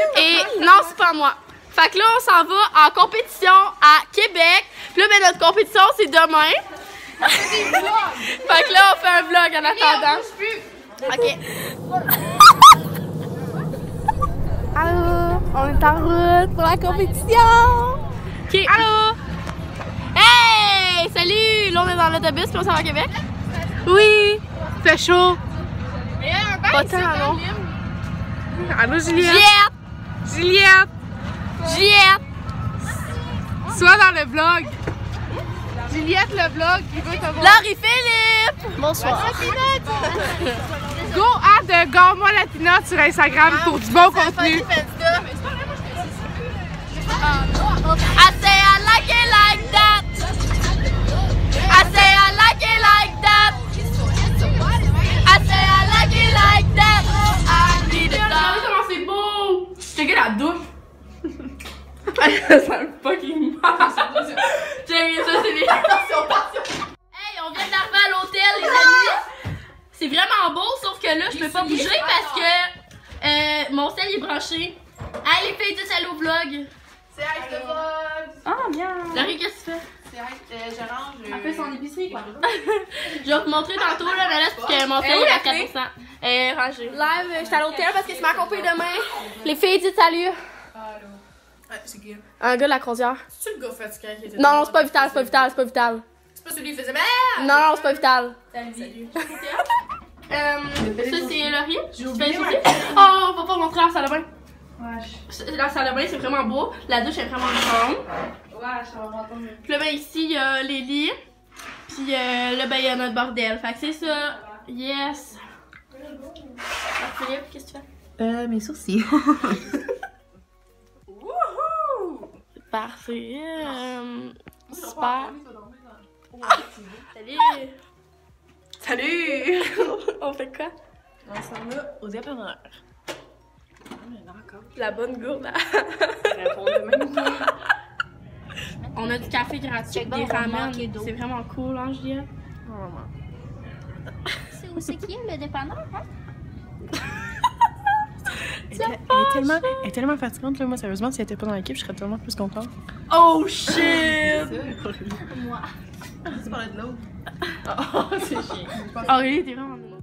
Et non, c'est pas moi. Fait que là, on s'en va en compétition à Québec. Puis là, ben, notre compétition, c'est demain. Fait que là, on fait un vlog en attendant. Ok. Allô, on est en route pour la compétition. Ok. Allô. Hey, salut. Là, on est dans l'autobus puis on s'en va à Québec. Oui. C'est chaud. Pas tant, non. Allô, Juliette. Juliette. Juliette. Sois dans le vlog. Juliette, le vlog, il veut te voir. Laurie-Philippe. Bonsoir. Go à de Gare-moi Latina sur Instagram pour du bon contenu. I say I like it like that. I say I like it like that. I say I like it like that. I need it. Regardez comment c'est beau. Je te la douche. Ça me fucking mal. J'ai ça, c'est bien. Attention. Hey, on vient d'arriver à l'hôtel, les amis. C'est vraiment beau, sauf que là, je peux pas bouger parce que mon sel est branché. Hey, les filles, tous allez au vlog. C'est Ice the Vlog! Ah, bien! Laurie, qu'est-ce que tu fais? C'est je range. Elle fait son épicerie, quoi. Je vais vous montrer tantôt, là, mais là, c'est que mon sel est à 4%. Rangé. Live, j'étais à l'hôtel parce que c'est ma compagnie demain. Les filles, dites salut. Allô. C'est qui? Un gars de la croisière. C'est-tu le gars fatigué qui était. Non, c'est pas Vital, c'est pas Vital, c'est pas Vital. C'est pas celui qui faisait merde! Non, c'est pas Vital. Salut. Ça, c'est Laurie. J'ai oublié. Oh, on va pas montrer la salle de bain. La salle de bain, c'est vraiment beau. La douche est vraiment grande. Ouais, ça va entendre. Puis là, ben, ici, il y a les lits. Puis là, ben, il y a notre bordel. Fait que c'est ça. Yes. Alors, Philippe, qu'est-ce que tu fais? Mes sourcils. Wouhou! Parfait. Super. Salut! Salut! On fait quoi? On s'en va au dépanneur. La bonne gourde. On a du café gratuit, des ramen. C'est vraiment cool, hein, Juliette? C'est où c'est qui le dépanneur, hein? Elle est tellement fatigante, là. Moi, sérieusement, si elle était pas dans l'équipe, je serais tellement plus contente. Oh shit! Moi. Tu parlais de l'autre. Oh, c'est chiant. Aurélie, t'es vraiment drôle.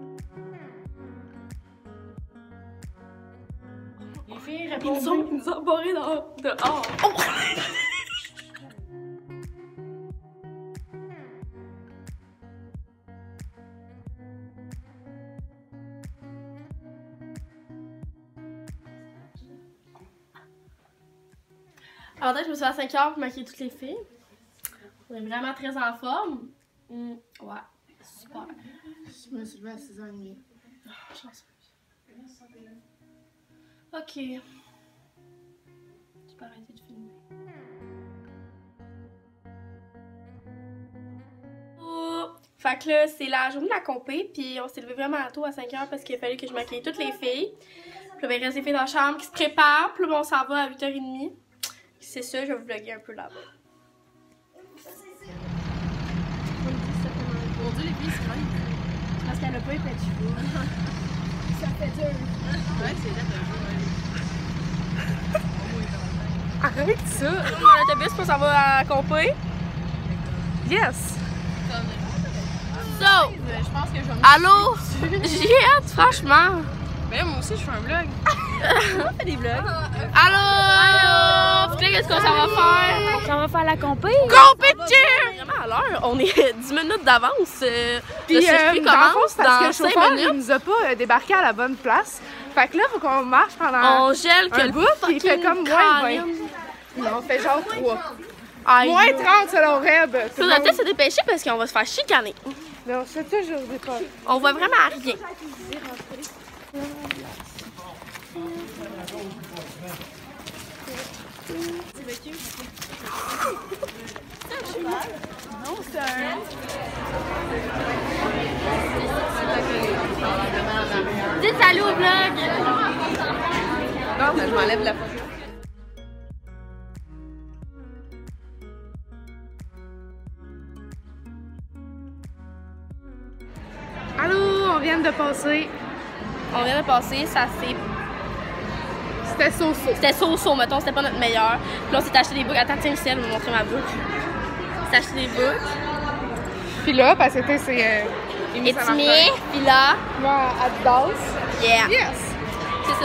Les filles Ils répondent. nous ont barrés dehors. Oh! Alors, je me suis à 5 heures pour maquiller toutes les filles. On est vraiment très en forme. Ouais, super. Je me suis levée à 6h30. Ok. Tu peux arrêter de filmer. Oh. Fait que là, c'est la journée de la compé, puis on s'est levé vraiment tôt à 5 heures parce qu'il a fallu que je maquille toutes les filles. Puis là, il reste des filles dans la chambre qui se préparent, puis là, on s'en va à 8h30. C'est ça, je vais vous vlogger un peu là-bas. Mon Dieu, les filles se craignent. Parce qu'elle a pas eu plein de cheveux. Ça fait dur. Ouais, c'est là Arrête ça! Mon autobus pour s'en va à compé. Yes! So, je pense que je vais me. allô? Juliette, franchement. Mais moi aussi, je fais un vlog. On fait des vlogs. Allô? Puis là, qu'est-ce qu'on s'en va faire? On va faire la compé. Compétition! On est vraiment à l'heure. On est 10 minutes d'avance. Puis, le circuit dans le fond, commence c'est parce que dans le 5 chauffeur, il minutes. nous a pas débarqué à la bonne place. Fait que là, faut qu'on marche pendant On gèle que un le bout, puis il fait fucking comme moins 20. Caroline. Non, on fait genre 3. Aïe. Moins 30 selon Reb. Il faudrait peut-être se dépêcher parce qu'on va se faire chicaner. Mais on se fait toujours des pas. On voit vraiment rien. Dites salut au vlog! Non, je m'enlève la photo. Allô, on vient de passer. On vient de passer, ça s'est C'était so-so. C'était so-so, mettons, c'était pas notre meilleur. Puis là, on s'est acheté des books. Attends, tiens, Michel, je vais montrer ma book. On s'est acheté des books. Puis là, parce que c'est Et Timmy, puis là, moi, Adidas. yeah. Yes! C'est ça.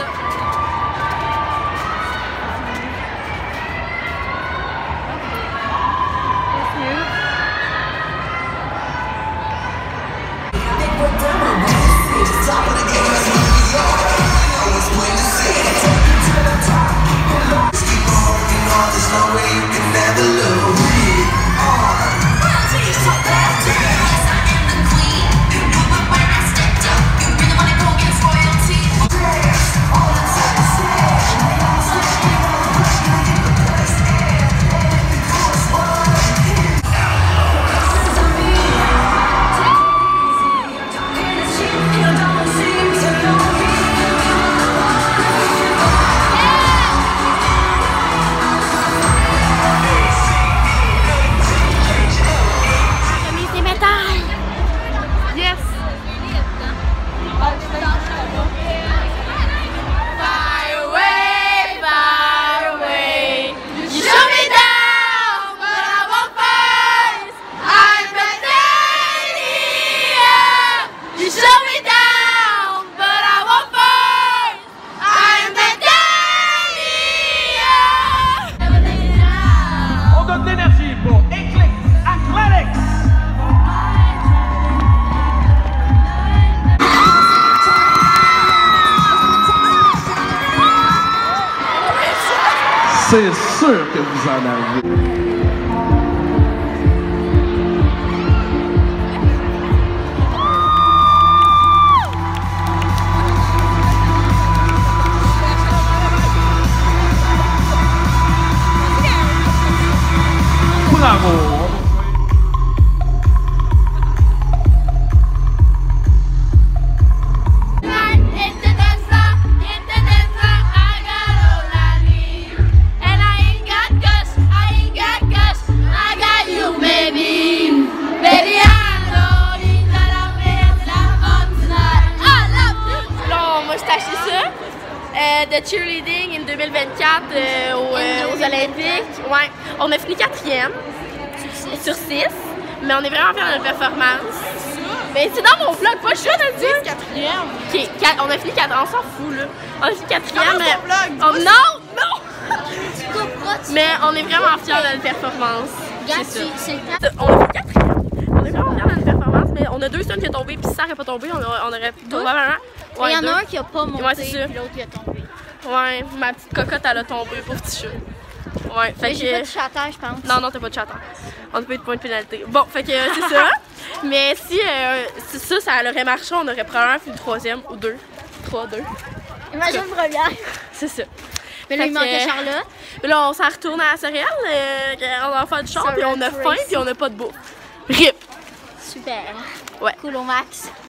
C'est sûr que vous en avez. Bravo! De cheerleading in 2024 aux Olympiques. Ouais. On a fini 4e sur 6, mais on est vraiment fiers de notre performance. Mais c'est dans mon vlog, pas le choix de le dire. 4e. Ok, on a fini 4e, on s'en fout là. On a fini 4e, mais... Vlog, Oh, non! Mais on est vraiment fiers de notre performance. C'est le temps. On a fait 4e. On est vraiment fiers de notre performance, mais on a 2 stuns qui sont tombés, puis si ça n'aurait pas tombé, on aurait probablement... Il y en deux. a un qui a pas monté, Ouais, c'est ça. puis l'autre qui a tombé. Ouais, ma petite cocotte, elle a tombé, pauvre petit chat. Ouais, fait J'ai pas de que... chantage, je pense. Non, t'as pas de chaton. On n'a pas eu de point de pénalité. Bon, fait que c'est ça. Mais si ça aurait marché, on aurait probablement fait le 3e ou 2. 3-2. Imagine une première. C'est ça. Mais là, Fait il que, manquait Charlotte. Là, on s'en retourne à la céréale. On va faire du char, puis on a faim, puis on n'a pas de bouffe. RIP. Super. Ouais. Cool au max.